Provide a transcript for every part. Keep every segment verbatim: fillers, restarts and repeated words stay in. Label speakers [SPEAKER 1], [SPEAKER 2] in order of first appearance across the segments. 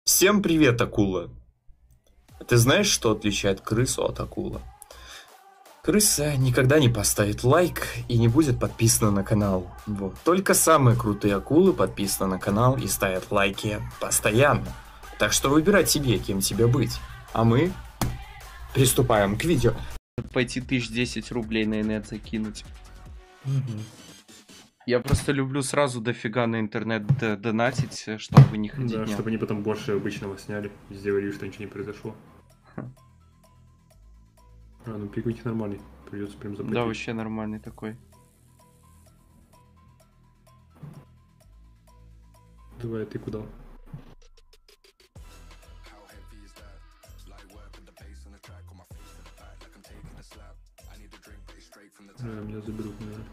[SPEAKER 1] Всем привет, акула! Ты знаешь, что отличает крысу от акулы? Крыса никогда не поставит лайк и не будет подписана на канал. Вот. Только самые крутые акулы подписаны на канал и ставят лайки постоянно. Так что выбирай себе, кем тебе быть. А мы приступаем к видео.
[SPEAKER 2] Пойти тысяч десять рублей на инет закинуть.
[SPEAKER 1] Угу.
[SPEAKER 2] Я просто люблю сразу дофига на интернет донатить, чтобы не ходить.
[SPEAKER 3] Да,
[SPEAKER 2] дня.
[SPEAKER 3] чтобы они потом больше обычного сняли. Сделали, что ничего не произошло.
[SPEAKER 2] Ха.
[SPEAKER 3] А, ну пик у них нормальный. Придется прям заплатить.
[SPEAKER 2] Да, вообще нормальный такой.
[SPEAKER 3] Давай, ты куда? Да, меня заберут, наверное.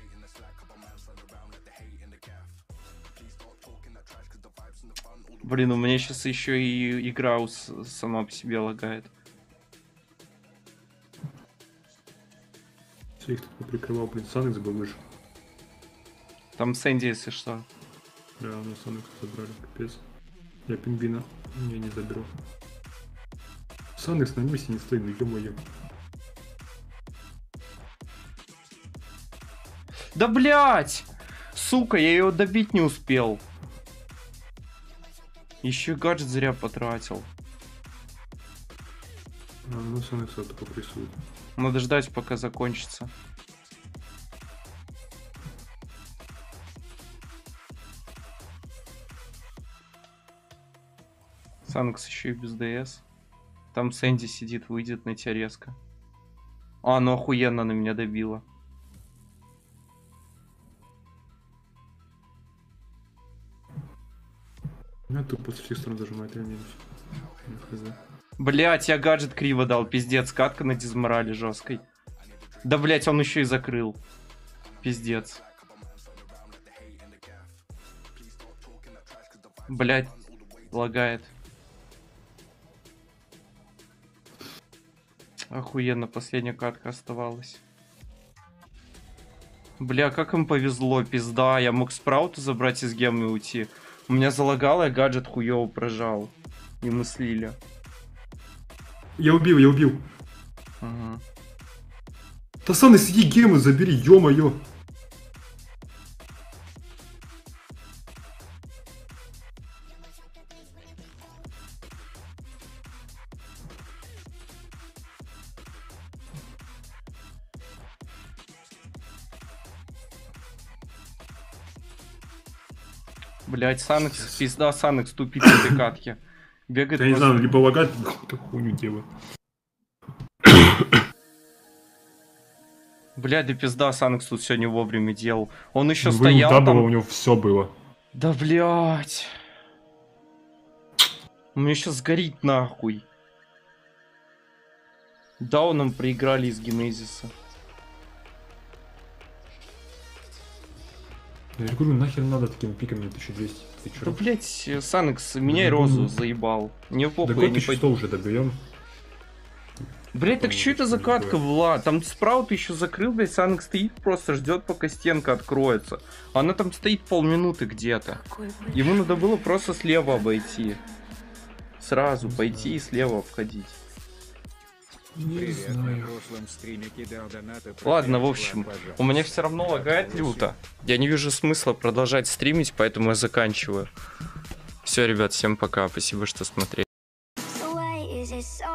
[SPEAKER 2] Блин, у меня сейчас еще и игра ус- сама по себе лагает.
[SPEAKER 3] Все их тут прикрывал, блин, Санекс был выше.
[SPEAKER 2] Там Сэнди, если что.
[SPEAKER 3] Да, у нас Санекс забрали, капец. Я пингвина не, не заберу. Санекс на месте не стоит, ну ё-моё.
[SPEAKER 2] Да блять! Сука, я его добить не успел. Еще и гаджет зря потратил.
[SPEAKER 3] А, ну Санекс это попрессует.
[SPEAKER 2] Надо ждать, пока закончится. Санкс еще и без ДС. Там Сэнди сидит, выйдет на тебя резко. А, ну охуенно на меня добило.
[SPEAKER 3] Ну, тупо с всех сторон зажимает, я минус.
[SPEAKER 2] Блять, я гаджет криво дал, пиздец, катка на дизморале жесткой. Да блять, он еще и закрыл. Пиздец. Блять, лагает. Охуенно, последняя катка оставалась. Бля, как им повезло, пизда. Я мог спраута забрать из гемы и уйти. У меня залагало, я гаджет хуёво прожал. И мы слили.
[SPEAKER 3] Я убил, я убил.
[SPEAKER 2] Ага.
[SPEAKER 3] Да Санекс, иди гемы забери, ё-моё.
[SPEAKER 2] Блять, Санекс, пизда, Санекс тупит в этой катке. Бегает
[SPEAKER 3] Я не
[SPEAKER 2] просто-
[SPEAKER 3] знаю, либо лагать, как хуйню делаю.
[SPEAKER 2] Блядь, да пизда, Санекс тут сегодня вовремя делал. Он еще
[SPEAKER 3] Ну,
[SPEAKER 2] стоял
[SPEAKER 3] да,
[SPEAKER 2] там.
[SPEAKER 3] было, у него все было.
[SPEAKER 2] Да блядь. Мне сейчас сгорит нахуй. Дауном проиграли из Генезиса.
[SPEAKER 3] Я же говорю, нахер надо такими пиками тысяча двести. Ты чё?
[SPEAKER 2] Да блять, Санекс, меняй
[SPEAKER 3] Да,
[SPEAKER 2] розу,
[SPEAKER 3] ну,
[SPEAKER 2] заебал. Не
[SPEAKER 3] Да
[SPEAKER 2] похуй, я
[SPEAKER 3] год
[SPEAKER 2] не
[SPEAKER 3] тысяча
[SPEAKER 2] пойду.
[SPEAKER 3] сто уже добьем.
[SPEAKER 2] Блять, так
[SPEAKER 3] По-моему,
[SPEAKER 2] что это
[SPEAKER 3] что
[SPEAKER 2] за
[SPEAKER 3] не
[SPEAKER 2] катка
[SPEAKER 3] будет.
[SPEAKER 2] была? Там Спраут еще закрыл, блять, Санекс стоит, просто ждет, пока стенка откроется. Она там стоит полминуты где-то. Ему надо было просто слева обойти. Сразу
[SPEAKER 3] Не
[SPEAKER 2] пойти
[SPEAKER 3] знаю.
[SPEAKER 2] и слева обходить.
[SPEAKER 3] Не
[SPEAKER 4] Привет, на
[SPEAKER 3] знаю.
[SPEAKER 4] прошлом стриме кидал донаты.
[SPEAKER 2] Ладно, в
[SPEAKER 4] проверь,
[SPEAKER 2] общем,
[SPEAKER 4] пожалуйста.
[SPEAKER 2] у меня все равно лагает люто. Я не вижу смысла продолжать стримить, поэтому я заканчиваю. Все, ребят, всем пока. Спасибо, что смотрели.
[SPEAKER 5] So why is it so